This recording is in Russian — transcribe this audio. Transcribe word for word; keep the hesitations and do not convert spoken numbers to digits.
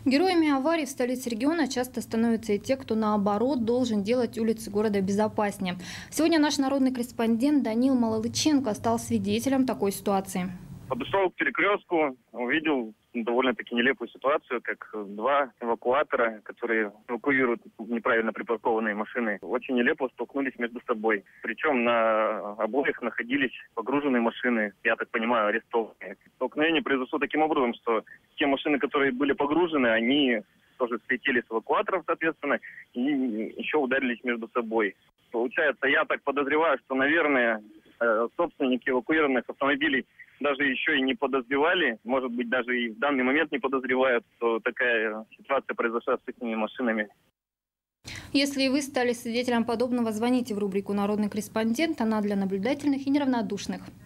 Героями аварий в столице региона часто становятся и те, кто, наоборот, должен делать улицы города безопаснее. Сегодня наш народный корреспондент Данил Малолыченко стал свидетелем такой ситуации. Подошел к перекрестку, увидел довольно-таки нелепую ситуацию, как два эвакуатора, которые эвакуируют неправильно припаркованные машины, очень нелепо столкнулись между собой. Причем на обоих находились погруженные машины, я так понимаю, арестованные. Столкновение произошло таким образом, что те машины, которые были погружены, они тоже слетели с эвакуаторов, соответственно, и еще ударились между собой. Получается, я так подозреваю, что, наверное, собственники эвакуированных автомобилей даже еще и не подозревали, может быть, даже и в данный момент не подозревают, что такая ситуация произошла с этими машинами. Если и вы стали свидетелем подобного, звоните в рубрику «Народный корреспондент». Она для наблюдательных и неравнодушных.